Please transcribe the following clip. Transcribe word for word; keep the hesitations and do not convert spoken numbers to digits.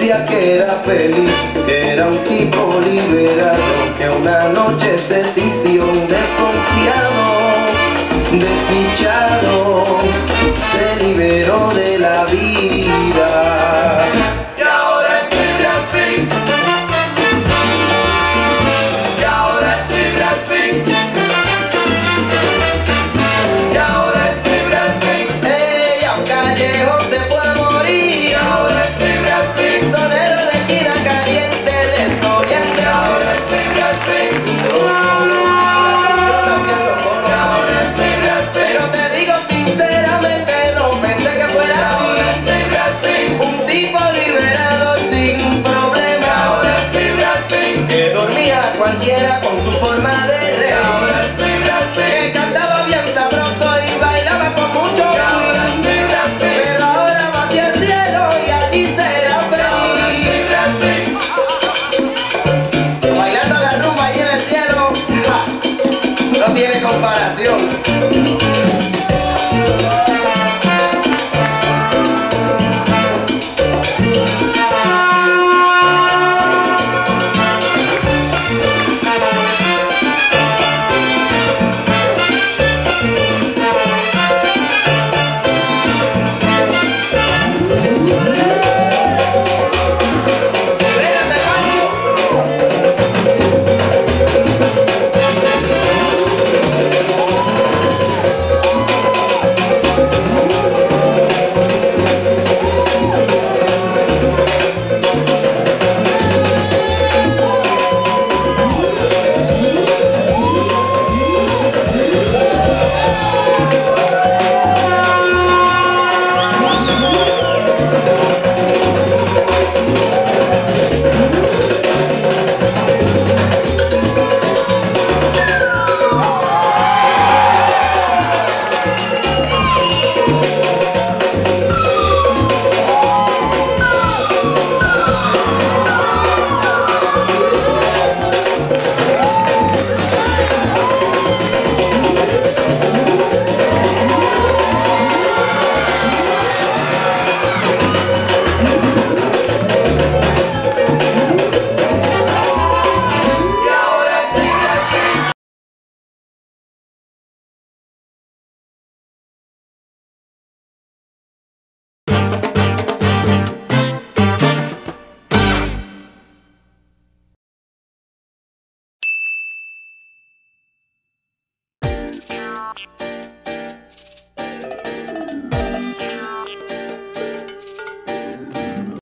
decía que era feliz, que era un tipo liberado, que una noche se sintió desconfiado, desdichado, se liberó de la vida. Y ahora es libre al fin. Y ahora es libre al fin. Y ahora es libre al fin. Ella un callejón se fue a morir. Y ahora es libre al fin. Sonero de esquina caliente, desoriente. Y ahora es libre al fin. Yo también lo conozco. Y ahora es libre al fin. Pero te digo sinceramente, no pensé que fuera así. Y ahora es libre al fin. Un tipo liberado sin problema. Y ahora es libre al fin. Que dormía cualquiera con su forma de reír. Y ahora es libre al fin. Que cantaba bien sabroso y bailaba con mucho swing. Y ahora es libre al fin. Pero ahora va hacia el cielo y allí será feliz. Y ahora es libre al fin. Bailando la rumba ahí en el cielo, ¡ja! No tiene comparación.